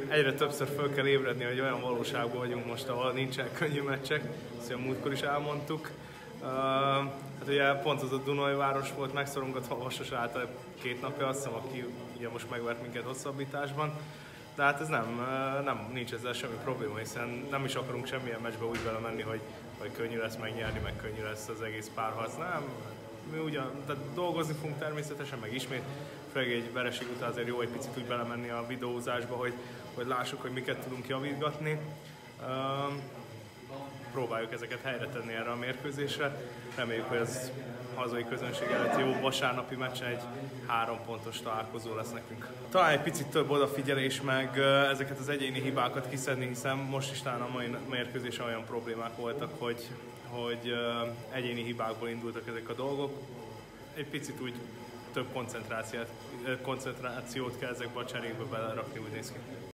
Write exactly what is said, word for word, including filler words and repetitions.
egyre többször föl kell ébredni, hogy olyan valóságban vagyunk most, ahol nincsenek könnyű meccsek, ezt a múltkor is elmondtuk. Uh, hát ugye pont az a Dunajváros volt megszorongatva a Vasas által két napja, azt hiszem, aki ugye most megvert minket hosszabbításban. De hát ez nem, nem, nincs ezzel semmi probléma, hiszen nem is akarunk semmilyen meccsbe úgy belemenni, hogy, hogy könnyű lesz megnyerni, meg könnyű lesz az egész párharc. Nem, mi ugyan, tehát dolgozni fogunk természetesen, meg ismét, főleg egy vereség után azért jó egy picit úgy belemenni a videózásba, hogy, hogy lássuk, hogy miket tudunk javítgatni. Uh, próbáljuk ezeket helyre tenni erre a mérkőzésre. Reméljük, hogy az hazai közönség előtt jó vasárnapi meccsen egy három pontos találkozó lesz nekünk. Talán egy picit több odafigyelés, meg ezeket az egyéni hibákat kiszedni, hiszen most is talán a mai mérkőzésen olyan problémák voltak, hogy, hogy egyéni hibákból indultak ezek a dolgok. Egy picit úgy több koncentrációt, koncentrációt kell ezekbe a cserékbe belerakni, úgy néz ki.